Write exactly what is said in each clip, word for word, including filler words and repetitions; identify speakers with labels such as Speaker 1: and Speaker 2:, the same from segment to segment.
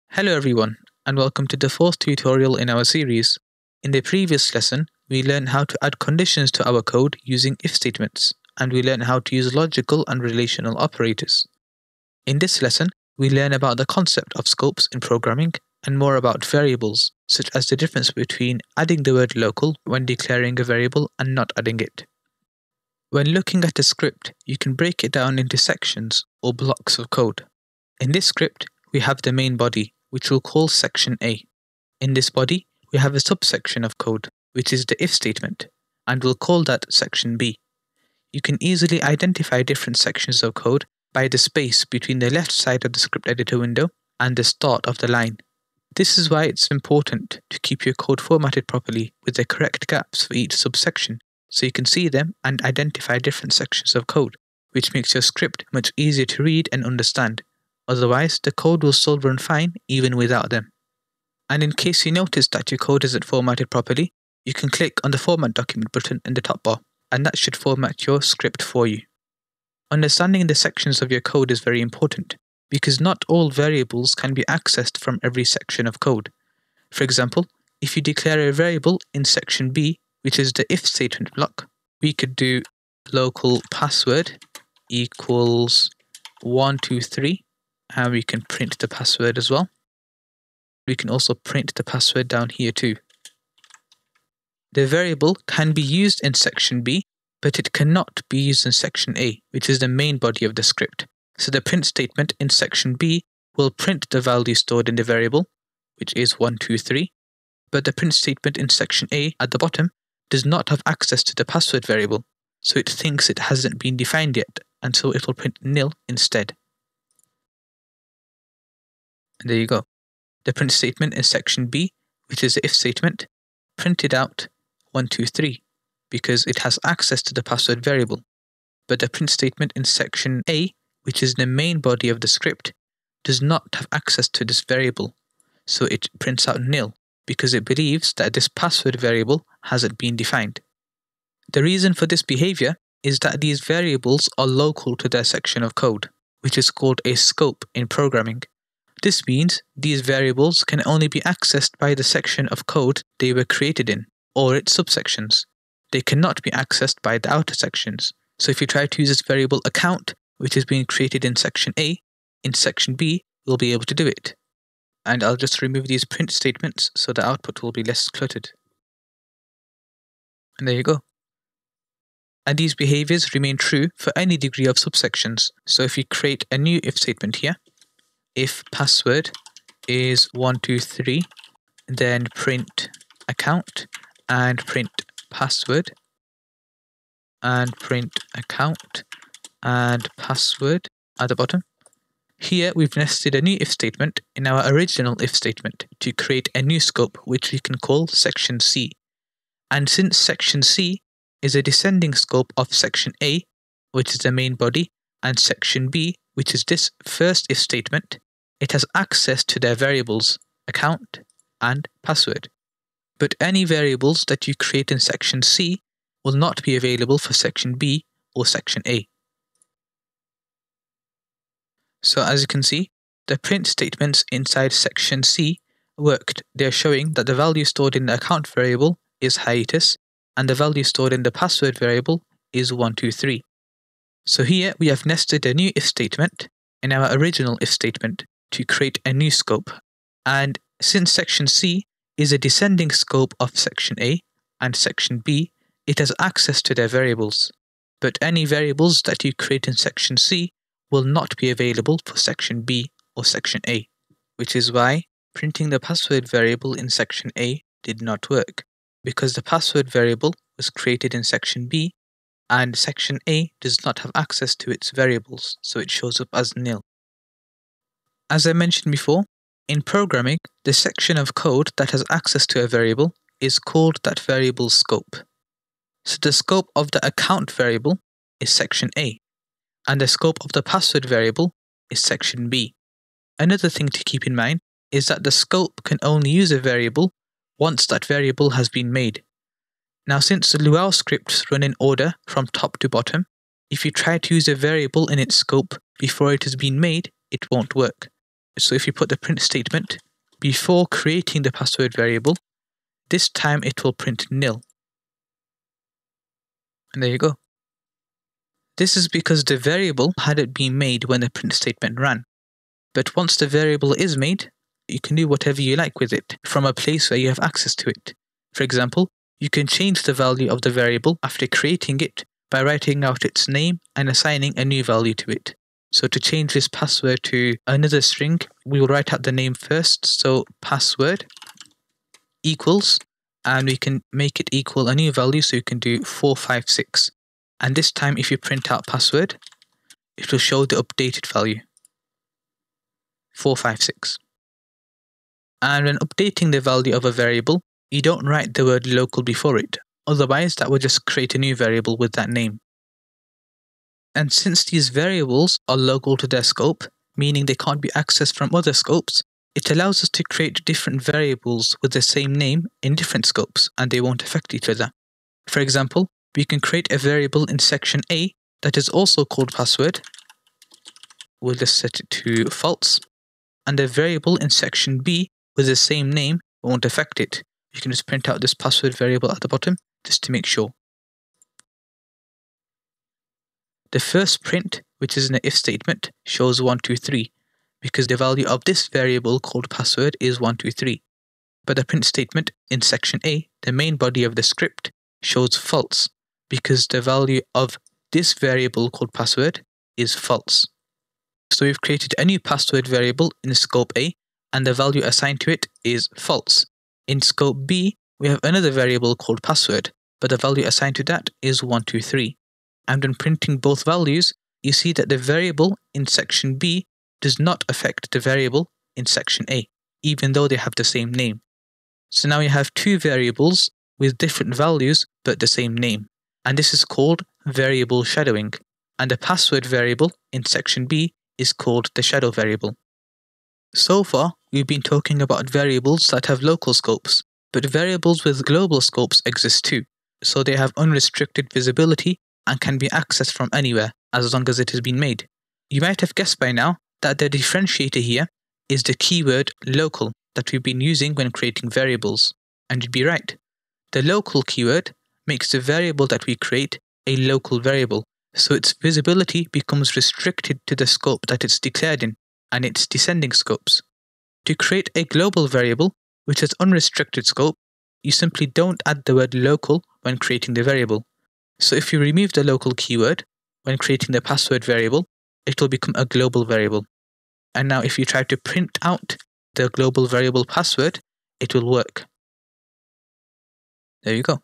Speaker 1: Hello everyone, and welcome to the fourth tutorial in our series. In the previous lesson, we learned how to add conditions to our code using if statements, and we learned how to use logical and relational operators. In this lesson, we learn about the concept of scopes in programming and more about variables, such as the difference between adding the word local when declaring a variable and not adding it. When looking at a script, you can break it down into sections or blocks of code. In this script, we have the main body, which we'll call section A. In this body, we have a subsection of code, which is the if statement, and we'll call that section B. You can easily identify different sections of code by the space between the left side of the script editor window and the start of the line. This is why it's important to keep your code formatted properly with the correct gaps for each subsection, so you can see them and identify different sections of code, which makes your script much easier to read and understand. Otherwise, the code will still run fine even without them. And in case you notice that your code isn't formatted properly, you can click on the Format Document button in the top bar, and that should format your script for you. Understanding the sections of your code is very important, because not all variables can be accessed from every section of code. For example, if you declare a variable in section B, which is the if statement block, we could do local password equals one two three, and we can print the password as well. We can also print the password down here too. The variable can be used in section B, but it cannot be used in section A, which is the main body of the script. So the print statement in section B will print the value stored in the variable, which is one two three, but the print statement in section A at the bottom does not have access to the password variable, so it thinks it hasn't been defined yet, and so it will print nil instead. And there you go. The print statement in section B, which is the if statement, printed out one two three because it has access to the password variable. But the print statement in section A, which is the main body of the script, does not have access to this variable, so it prints out nil because it believes that this password variable hasn't been defined. The reason for this behavior is that these variables are local to their section of code, which is called a scope in programming. This means these variables can only be accessed by the section of code they were created in, or its subsections. They cannot be accessed by the outer sections. So if you try to use this variable account, which is being created in section A, in section B, you'll be able to do it. And I'll just remove these print statements so the output will be less cluttered. And there you go. And these behaviors remain true for any degree of subsections. So if you create a new if statement here, if password is one two three, then print account and print password and print account and password at the bottom. Here we've nested a new if statement in our original if statement to create a new scope which we can call section C. And since section C is a descending scope of section A, which is the main body, and section B, which is this first if statement, it has access to their variables, account and password. But any variables that you create in section C will not be available for section B or section A. So as you can see, the print statements inside section C worked. They're showing that the value stored in the account variable is hiatus and the value stored in the password variable is one two three. So here we have nested a new if statement in our original if statement to create a new scope. And since section C is a descending scope of section A and section B, it has access to their variables. But any variables that you create in section C will not be available for section B or section A, which is why printing the password variable in section A did not work, because the password variable was created in section B and section A does not have access to its variables, so it shows up as nil. As I mentioned before, in programming, the section of code that has access to a variable is called that variable's scope. So the scope of the account variable is section A, and the scope of the password variable is section B. Another thing to keep in mind is that the scope can only use a variable once that variable has been made. Now, since the Luau scripts run in order from top to bottom, if you try to use a variable in its scope before it has been made, it won't work. So if you put the print statement before creating the password variable, this time it will print nil. And there you go. This is because the variable hadn't been made when the print statement ran. But once the variable is made, you can do whatever you like with it from a place where you have access to it. For example, you can change the value of the variable after creating it by writing out its name and assigning a new value to it. So to change this password to another string, we will write out the name first. So password equals, and we can make it equal a new value. So you can do four five six. And this time, if you print out password, it will show the updated value, four five six. And when updating the value of a variable, you don't write the word local before it. Otherwise, that would just create a new variable with that name. And since these variables are local to their scope, meaning they can't be accessed from other scopes, it allows us to create different variables with the same name in different scopes, and they won't affect each other. For example, we can create a variable in section A that is also called password. We'll just set it to false. And a variable in section B with the same name won't affect it. You can just print out this password variable at the bottom just to make sure. The first print, which is in the if statement, shows one two three because the value of this variable called password is one two three. But the print statement in section A, the main body of the script, shows false because the value of this variable called password is false. So we've created a new password variable in scope A, and the value assigned to it is false. In scope B, we have another variable called password, but the value assigned to that is one two three. And when printing both values, you see that the variable in section B does not affect the variable in section A, even though they have the same name. So now we have two variables with different values but the same name. And this is called variable shadowing. And the password variable in section B is called the shadow variable. So far, we've been talking about variables that have local scopes, but variables with global scopes exist too. So they have unrestricted visibility and can be accessed from anywhere as long as it has been made. You might have guessed by now that the differentiator here is the keyword local that we've been using when creating variables. And you'd be right. The local keyword makes the variable that we create a local variable, so its visibility becomes restricted to the scope that it's declared in and its descending scopes. To create a global variable which has unrestricted scope, you simply don't add the word local when creating the variable. So if you remove the local keyword when creating the password variable, it will become a global variable. And now if you try to print out the global variable password, it will work. There you go.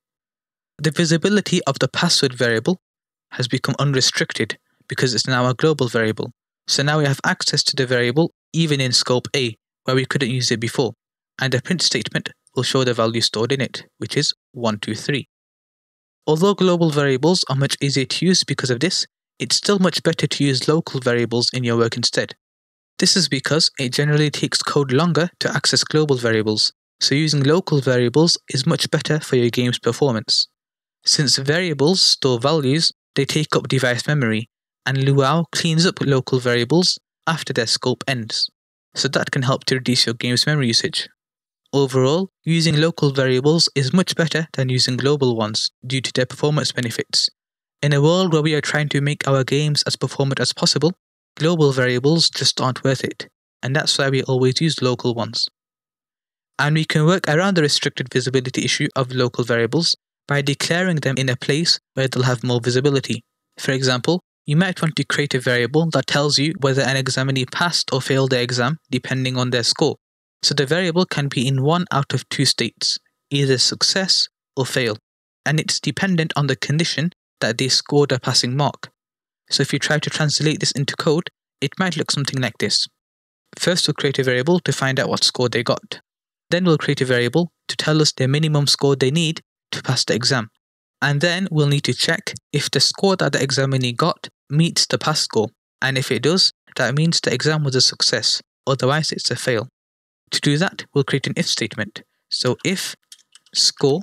Speaker 1: The visibility of the password variable has become unrestricted because it's now a global variable. So now we have access to the variable even in scope A, where we couldn't use it before. And the print statement will show the value stored in it, which is one two three. Although global variables are much easier to use because of this, it's still much better to use local variables in your work instead. This is because it generally takes code longer to access global variables, so using local variables is much better for your game's performance. Since variables store values, they take up device memory, and Luau cleans up local variables after their scope ends, so that can help to reduce your game's memory usage. Overall, using local variables is much better than using global ones due to their performance benefits. In a world where we are trying to make our games as performant as possible, global variables just aren't worth it, and that's why we always use local ones. And we can work around the restricted visibility issue of local variables by declaring them in a place where they'll have more visibility. For example, you might want to create a variable that tells you whether an examinee passed or failed the exam depending on their score. So the variable can be in one out of two states, either success or fail, and it's dependent on the condition that they scored a passing mark. So if you try to translate this into code, it might look something like this. First, we'll create a variable to find out what score they got. Then we'll create a variable to tell us the minimum score they need to pass the exam. And then we'll need to check if the score that the examinee got meets the pass score. And if it does, that means the exam was a success. Otherwise, it's a fail. To do that, we'll create an if statement. So if score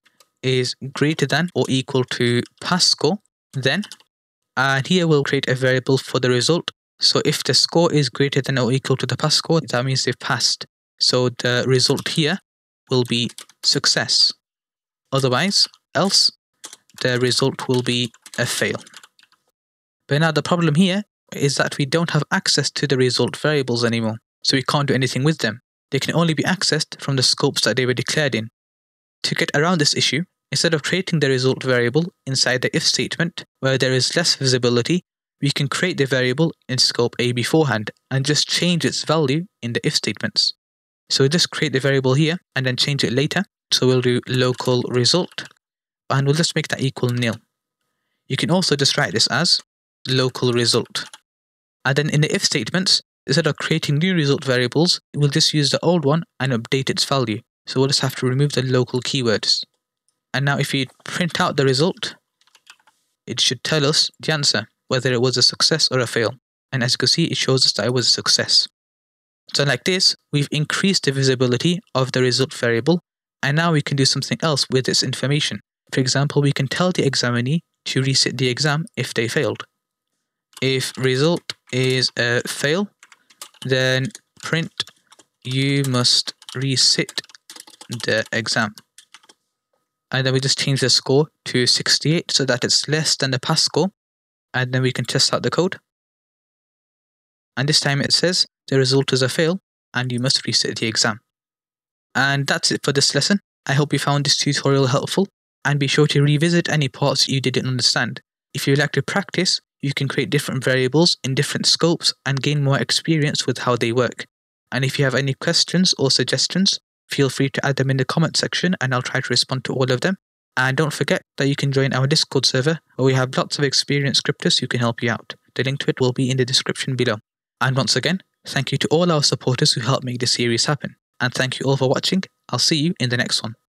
Speaker 1: is greater than or equal to pass score, then, and here we'll create a variable for the result So if the score is greater than or equal to the past score, that means they've passed. So the result here will be success. Otherwise, else, the result will be a fail. But now the problem here is that we don't have access to the result variables anymore, so we can't do anything with them. They can only be accessed from the scopes that they were declared in. To get around this issue, instead of creating the result variable inside the if statement, where there is less visibility, we can create the variable in scope A beforehand and just change its value in the if statements. So we'll just create the variable here and then change it later. So we'll do local result and we'll just make that equal nil. You can also just write this as local result. And then in the if statements, instead of creating new result variables, we'll just use the old one and update its value. So we'll just have to remove the local keywords. And now if you print out the result, it should tell us the answer, whether it was a success or a fail. And as you can see, it shows us that it was a success. So like this, we've increased the visibility of the result variable, and now we can do something else with this information. For example, we can tell the examinee to resit the exam if they failed. If result is a fail, then print you must resit the exam. And then we just change the score to sixty-eight so that it's less than the past score. And then we can test out the code. And this time it says the result is a fail and you must resit the exam. And that's it for this lesson. I hope you found this tutorial helpful, and be sure to revisit any parts you didn't understand. If you'd like to practice, you can create different variables in different scopes and gain more experience with how they work. And if you have any questions or suggestions, feel free to add them in the comment section and I'll try to respond to all of them. And don't forget that you can join our Discord server where we have lots of experienced scripters who can help you out. The link to it will be in the description below. And once again, thank you to all our supporters who helped make this series happen. And thank you all for watching. I'll see you in the next one.